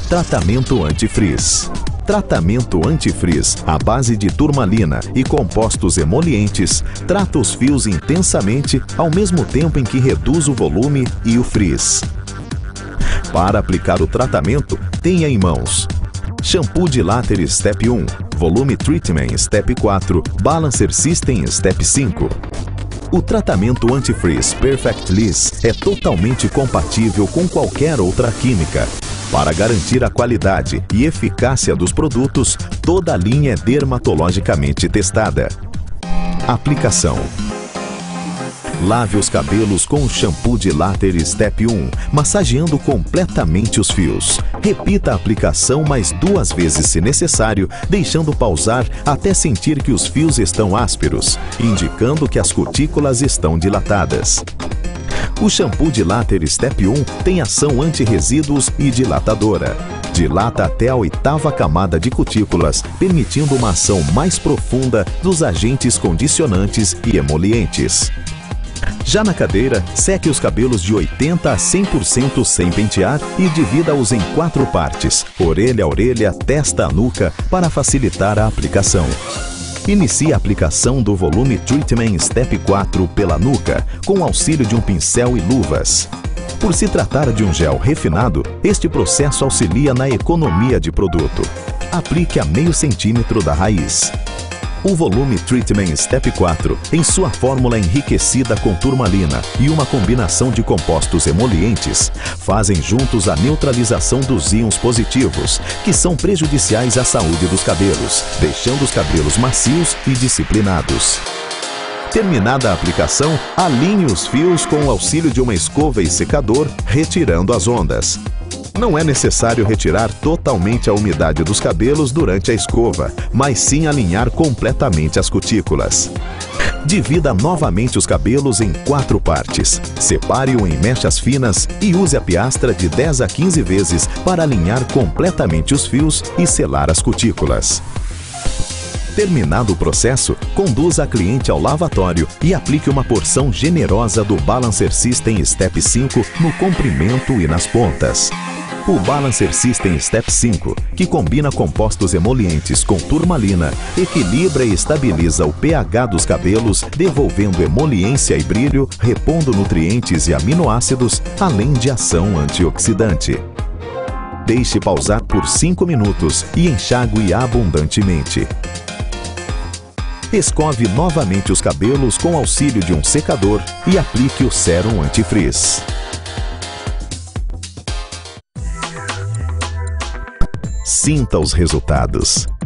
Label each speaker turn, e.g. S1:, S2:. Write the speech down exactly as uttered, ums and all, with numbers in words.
S1: Tratamento antifrizz. Tratamento antifrizz à base de turmalina e compostos emolientes trata os fios intensamente ao mesmo tempo em que reduz o volume e o frizz. Para aplicar o tratamento, tenha em mãos shampoo de láter Step um, Volume Treatment Step quatro, Balancer System Step cinco. O tratamento antifrizz Perfect Liss é totalmente compatível com qualquer outra química. Para garantir a qualidade e eficácia dos produtos, toda a linha é dermatologicamente testada. Aplicação. Lave os cabelos com o shampoo de láter Step um, massageando completamente os fios. Repita a aplicação mais duas vezes se necessário, deixando pausar até sentir que os fios estão ásperos, indicando que as cutículas estão dilatadas. O shampoo de láter Step um tem ação anti-resíduos e dilatadora. Dilata até a oitava camada de cutículas, permitindo uma ação mais profunda dos agentes condicionantes e emolientes. Já na cadeira, seque os cabelos de oitenta a cem por cento sem pentear e divida-os em quatro partes, orelha a orelha, testa a nuca, para facilitar a aplicação. Inicie a aplicação do Volume Treatment Step quatro pela nuca, com o auxílio de um pincel e luvas. Por se tratar de um gel refinado, este processo auxilia na economia de produto. Aplique a meio centímetro da raiz. O Volume Treatment Step quatro, em sua fórmula enriquecida com turmalina e uma combinação de compostos emolientes, fazem juntos a neutralização dos íons positivos, que são prejudiciais à saúde dos cabelos, deixando os cabelos macios e disciplinados. Terminada a aplicação, alinhe os fios com o auxílio de uma escova e secador, retirando as ondas. Não é necessário retirar totalmente a umidade dos cabelos durante a escova, mas sim alinhar completamente as cutículas. Divida novamente os cabelos em quatro partes. Separe-o em mechas finas e use a piastra de dez a quinze vezes para alinhar completamente os fios e selar as cutículas. Terminado o processo, conduza a cliente ao lavatório e aplique uma porção generosa do Balancer System Step cinco no comprimento e nas pontas. O Balancer System Step cinco, que combina compostos emolientes com turmalina, equilibra e estabiliza o pH dos cabelos, devolvendo emoliência e brilho, repondo nutrientes e aminoácidos, além de ação antioxidante. Deixe pausar por cinco minutos e enxague abundantemente. Escove novamente os cabelos com auxílio de um secador e aplique o sérum antifrizz. Sinta os resultados.